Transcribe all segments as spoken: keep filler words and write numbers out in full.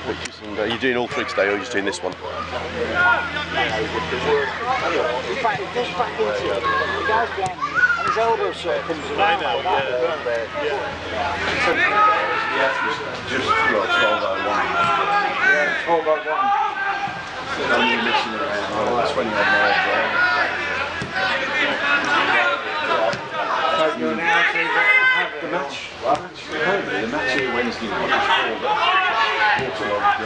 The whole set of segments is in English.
pictures. And uh, you're doing all three today, or you're just doing this one? In fact, it does back into it. The guy's behind me, and his elbow sort of comes around. I know, yeah. Yeah, just twelve oh one. Yeah, twelve oh one. Only missing around twenty odd miles there. You're now to The match, the match here Wednesday night is called Waterlogged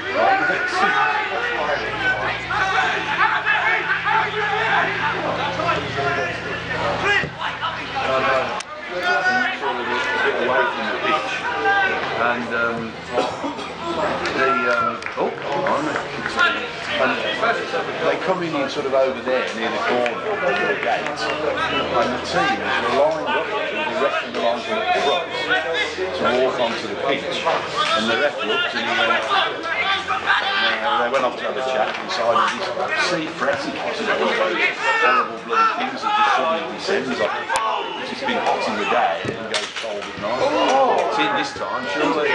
a bit away from the pitch, and um, the um, oh, and they come in sort of over there near the corner of the gate, and the teams were lined up to directing the line from the front to walk onto the pitch, and the ref looked and he went, uh, they went off to have a chat and decided this sea fretty, you know, one of those horrible bloody things that just suddenly descends on it. It's been hot in the day and goes cold at night. Oh, it's in this time, surely.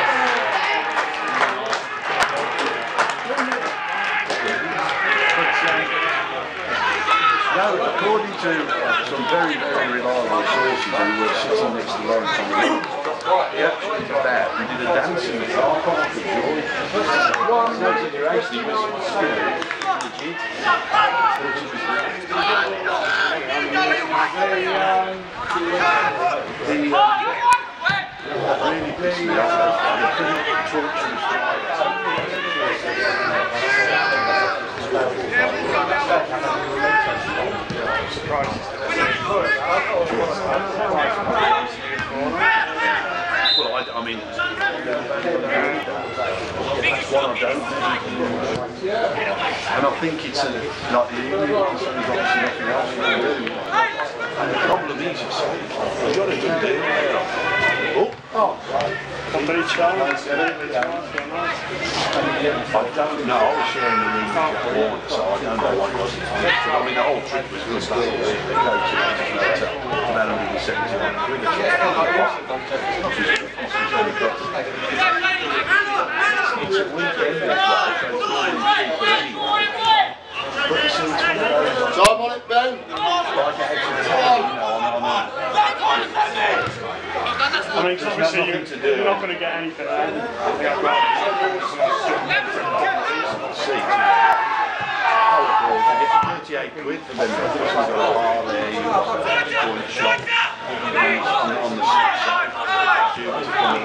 No, according to uh, some very, very reliable sources who were sitting next to Lawrence on the road, he actually got out and did a dance in the car park of joy. No exaggeration, he was legit. The, um, really pissed me off, the pretty torturous well, I, I mean, that's one I don't think. And I think it's a, like the Union, because there's obviously nothing else you can do. And the problem is, you see, you've got to do it. Oh, oh. Somebody challenged it. I don't know, I was sharing the room with Cornard, so I don't know what it was. I mean, the whole trip was good stuff. They go to the hotel, about one hundred seventy-one quid. It's a weekend as well, so it's all anyway. But you see, it's one of those. Time on it, Ben! Like out to the town, you know, on and on. I mean, obviously you're, you're not going to get anything out of it. thirty-eight quid for them. This is a bar there, you've got a point shop on, on the side. Students are coming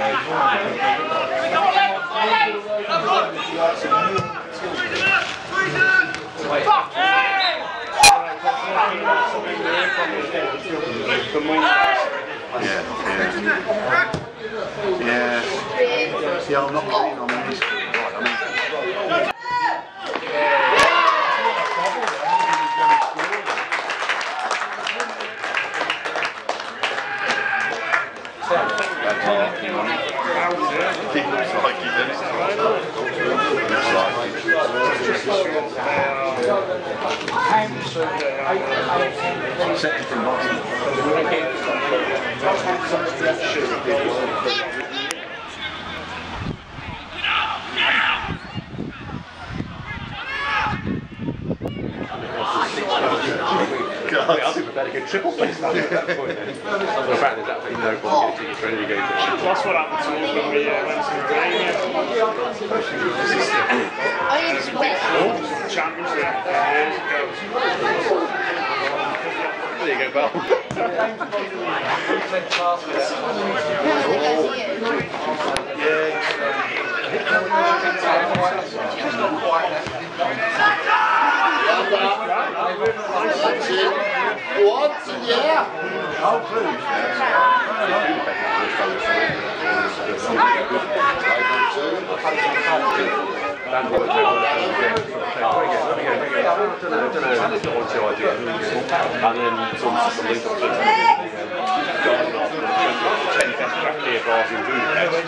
Yeah, yeah. Yeah. Yeah, I'm not keen on this. Right, I mean, Second from bottom. God. I think we've had a good triple place at that point then. The fact there's absolutely no point getting for any game. That's what happened to us when we uh, went to the game. Oh, you just went. Championship years ago. There you go, Bell. What? Yeah. Oh, please. Dan Roberts again. Let me go, let me go. I don't know, I don't know. I just got one, two ideas. And then some some link up to going off the ten best craft beer bars in Budapest.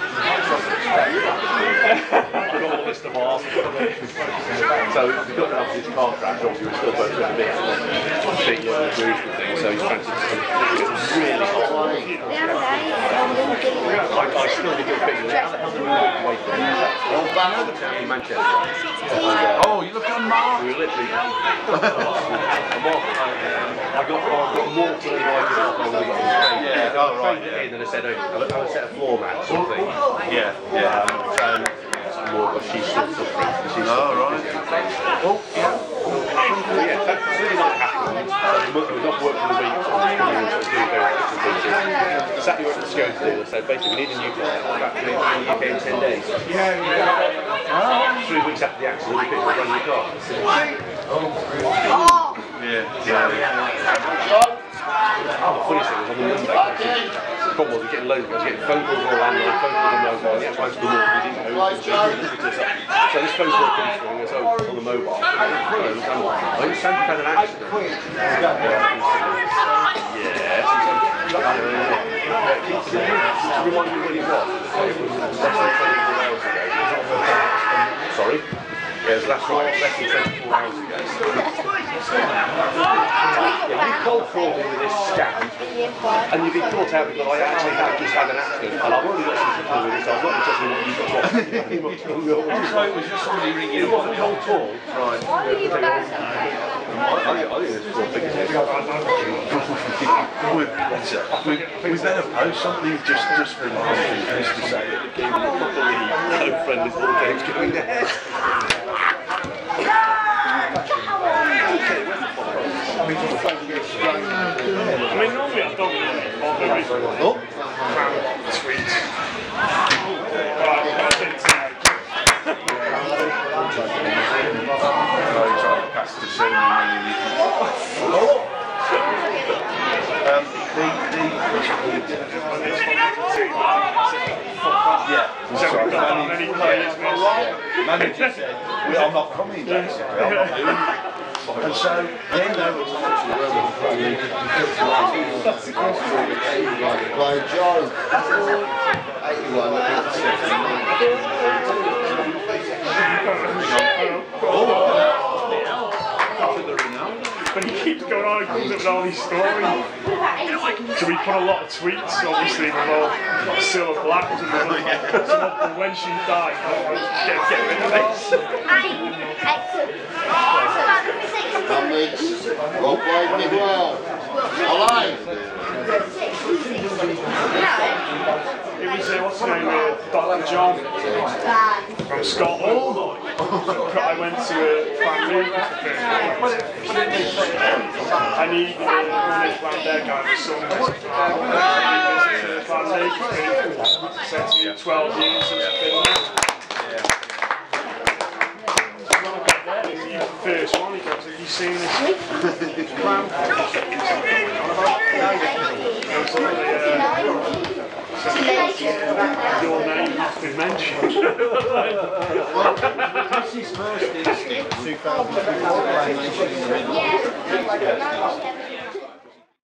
I've got a list of bars. So we've got to have this car crash, obviously we're still both doing a bit of the uh, booze and things, so he's trying to get really hot. I still think it's big. How the hell did we walk away from it? Oh, back over down in Manchester. And, uh, oh, you look on Mark. we were literally. I got, I got more to the right than I really got on the train. Yeah, oh, right. Yeah. And then I said, oh, I've got a set of floor mats or something. Yeah, yeah. Um, so, more, but she's still suffering. She's Oh, right. Oh, yeah. Yeah, that's really not happening. So we was off work for the week, so we were sort of doing various bits and pieces. Saturday we went to the Scotia deal and said, basically, we need a new car factory in the U K in ten days. Three weeks after the accident, we picked up a brand new car. Yeah, yeah. Oh, the funny thing was on the Monday, the problem was we were getting loads of us, getting phone calls on landline, phone calls on mobile, and the actual answer the morning, we didn't know. So this phone call comes through and goes, oh, on the mobile. I understand you've had an accident. Yes. Just remind me when it was. It was less than twenty-four hours ago. Sorry? Yeah, it was last night, less than twenty-four hours ago. Yeah, we cold called him with this scam, and you'd be caught out because I actually have just had an accident, and I've already got something to do with this, so I'm not interested in what you've got. So it was just somebody ringing. It wasn't cold call. Right. I, I think it's four figures. we, we, we better post something just, just for just to say that the game is not believe no friendly little game's going there. I mean, normally I don't really bother with Oh. round tweets. Right, I didn't say. Oh, he's trying to pass to soon. Oh. Um, the, the, yeah, sorry, manager, manager said, well, I'm not coming, basically, I'm not doing it. And so, then they were By John, eighty-one, But he keeps going on and comes up with all these stories. So we put a lot of tweets, obviously, with all Cilla Black and so when she died, I was like, get, get rid of this. well played, did well. Alive. It was, uh, what's his name, uh, Doctor John from Scotland. I went to a plan meeting for the first time. I need uh, one of the plan there guys, so plan meeting, said to you twelve years since I've been there. First one, he goes, have you seen this plan? Your name has been mentioned. This is first instinct, two thousand two.